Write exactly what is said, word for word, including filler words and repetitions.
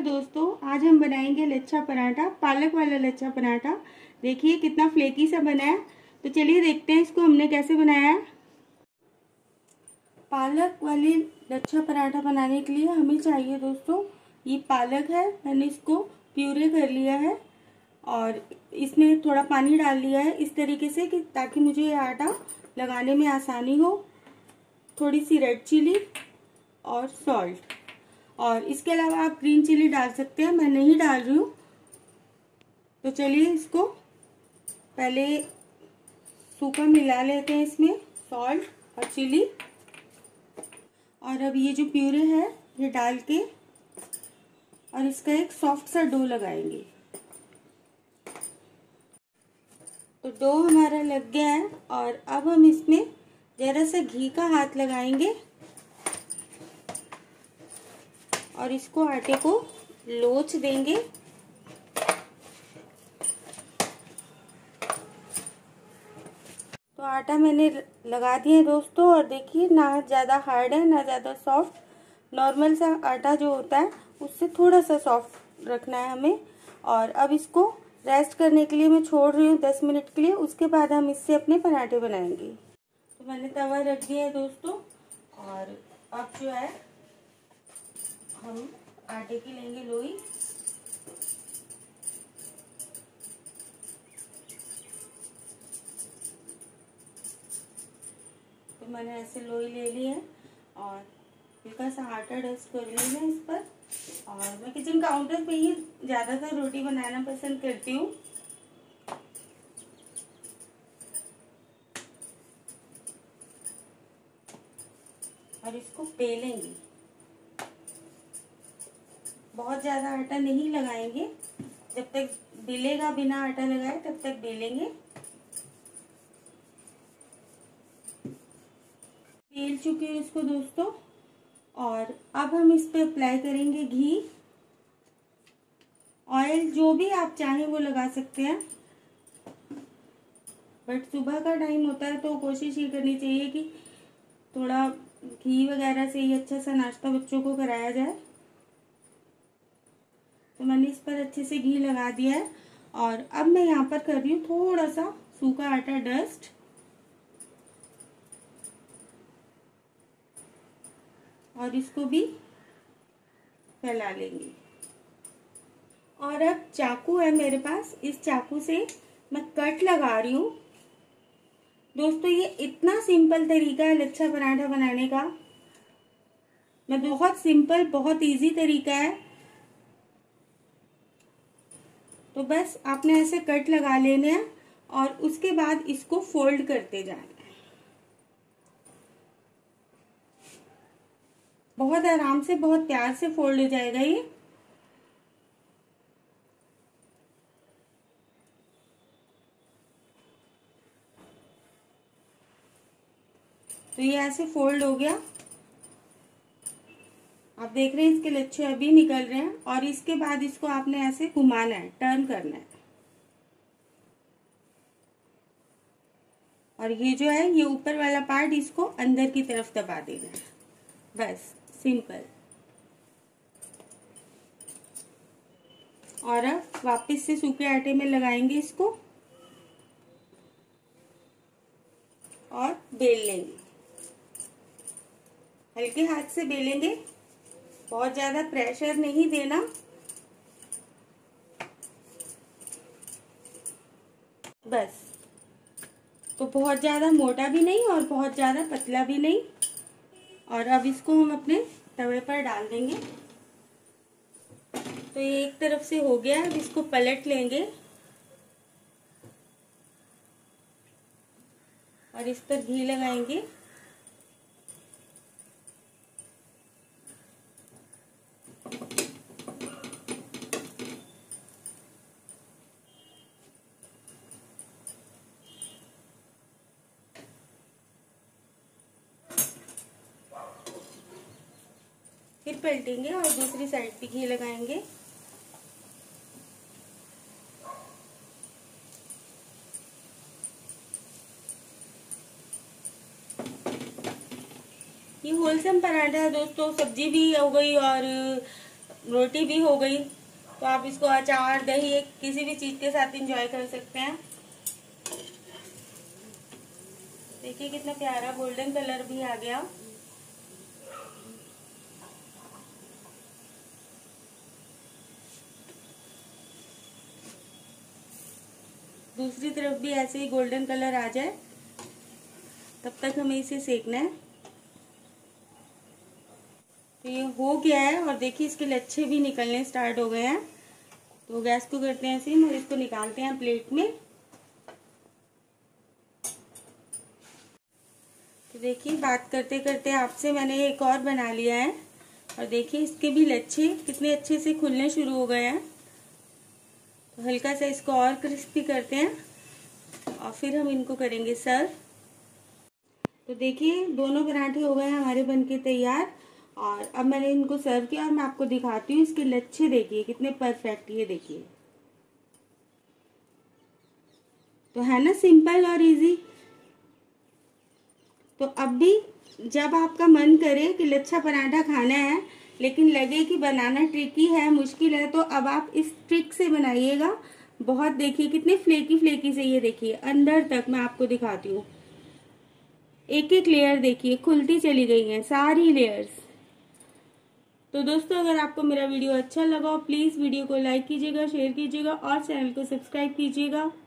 दोस्तों, आज हम बनाएंगे लच्छा पराठा, पालक वाला लच्छा पराठा। देखिए कितना फ्लेकी सा बना है। तो चलिए देखते हैं इसको हमने कैसे बनाया है। पालक वाली लच्छा पराठा बनाने के लिए हमें चाहिए दोस्तों, ये पालक है। मैंने इसको प्यूरे कर लिया है और इसमें थोड़ा पानी डाल लिया है इस तरीके से कि ताकि मुझे ये आटा लगाने में आसानी हो। थोड़ी सी रेड चिली और सॉल्ट, और इसके अलावा आप ग्रीन चिली डाल सकते हैं, मैं नहीं डाल रही हूँ। तो चलिए इसको पहले सूखा मिला लेते हैं, इसमें सॉल्ट और चिली। और अब ये जो प्यूरे है ये डाल के और इसका एक सॉफ्ट सा डो लगाएंगे। तो डो हमारा लग गया है और अब हम इसमें जरा सा घी का हाथ लगाएंगे और इसको आटे को लोच देंगे। तो आटा मैंने लगा दिया है दोस्तों, और देखिए ना ज़्यादा हार्ड है ना ज़्यादा सॉफ्ट। नॉर्मल सा आटा जो होता है उससे थोड़ा सा सॉफ्ट रखना है हमें। और अब इसको रेस्ट करने के लिए मैं छोड़ रही हूँ दस मिनट के लिए। उसके बाद हम इससे अपने पराठे बनाएंगे। तो मैंने तवा रख दिया है दोस्तों, और अब जो है हम आटे की लेंगे लोई। तो मैंने ऐसे लोई ले ली है और हल्का सा आटा डस्ट कर लेना है इस पर। और मैं किचन काउंटर पे ही ज़्यादातर रोटी बनाना पसंद करती हूँ। और इसको बेलेंगे, बहुत ज़्यादा आटा नहीं लगाएंगे। जब तक बेलेगा बिना आटा लगाए तब तक बेलेंगे। बेल चुके हैं इसको दोस्तों, और अब हम इस पे अप्लाई करेंगे घी। ऑयल जो भी आप चाहें वो लगा सकते हैं, बट सुबह का टाइम होता है तो कोशिश ये करनी चाहिए कि थोड़ा घी वगैरह से ही अच्छा सा नाश्ता बच्चों को कराया जाए। तो मैंने इस पर अच्छे से घी लगा दिया है और अब मैं यहाँ पर कर रही हूँ थोड़ा सा सूखा आटा डस्ट। और इसको भी फैला लेंगे। और अब चाकू है मेरे पास, इस चाकू से मैं कट लगा रही हूँ। दोस्तों ये इतना सिंपल तरीका है लच्छा पराठा बनाने का। मैं बहुत सिंपल बहुत इजी तरीका है। तो बस आपने ऐसे कट लगा लेने हैं और उसके बाद इसको फोल्ड करते जाना है। बहुत आराम से बहुत प्यार से फोल्ड हो जाएगा ये। तो ये ऐसे फोल्ड हो गया। आप देख रहे हैं इसके लच्छे अभी निकल रहे हैं। और इसके बाद इसको आपने ऐसे घुमाना है, टर्न करना है। और ये जो है ये ऊपर वाला पार्ट इसको अंदर की तरफ दबा देना है। बस सिंपल। और अब वापस से सूखे आटे में लगाएंगे इसको और बेल लेंगे। हल्के हाथ से बेलेंगे, बहुत ज्यादा प्रेशर नहीं देना। बस। तो बहुत ज्यादा मोटा भी नहीं और बहुत ज्यादा पतला भी नहीं। और अब इसको हम अपने तवे पर डाल देंगे। तो ये एक तरफ से हो गया, अब इसको पलट लेंगे और इस पर घी लगाएंगे। फिर पलटेंगे और दूसरी साइड पे घी लगाएंगे। ये होलसम पराठा है दोस्तों, सब्जी भी हो गई और रोटी भी हो गई। तो आप इसको अचार, दही, किसी भी चीज के साथ एंजॉय कर सकते हैं। देखिए कितना प्यारा गोल्डन कलर भी आ गया। दूसरी तरफ भी ऐसे ही गोल्डन कलर आ जाए तब तक हमें इसे सेकना है। तो ये हो गया है और देखिए इसके लच्छे भी निकलने स्टार्ट हो गए हैं। तो गैस को करते हैं सिम और इसको निकालते हैं प्लेट में। तो देखिए बात करते करते आपसे मैंने एक और बना लिया है और देखिए इसके भी लच्छे कितने अच्छे से खुलने शुरू हो गए हैं। तो हल्का सा इसको और क्रिस्पी करते हैं और फिर हम इनको करेंगे सर्व। तो देखिए दोनों पराठे हो गए हैं हमारे बनके तैयार और अब मैंने इनको सर्व किया और मैं आपको दिखाती हूँ इसके लच्छे। देखिए कितने परफेक्ट, ये देखिए। तो है ना सिंपल और इजी। तो अब भी जब आपका मन करे कि लच्छा पराठा खाना है लेकिन लगे कि बनाना ट्रिकी है, मुश्किल है, तो अब आप इस ट्रिक से बनाइएगा। बहुत देखिए कितने फ्लेकी फ्लेकी से, ये देखिए अंदर तक मैं आपको दिखाती हूँ। एक एक लेयर देखिए खुलती चली गई हैं सारी लेयर्स। तो दोस्तों अगर आपको मेरा वीडियो अच्छा लगा हो प्लीज वीडियो को लाइक कीजिएगा, शेयर कीजिएगा और चैनल को सब्सक्राइब कीजिएगा।